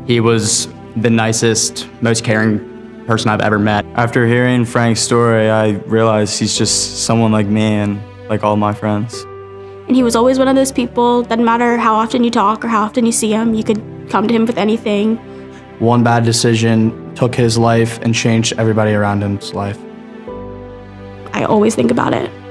He was the nicest, most caring person I've ever met. After hearing Frank's story, I realized he's just someone like me and like all my friends. And he was always one of those people, doesn't matter how often you talk or how often you see him, you could come to him with anything. One bad decision took his life and changed everybody around him's life. I always think about it.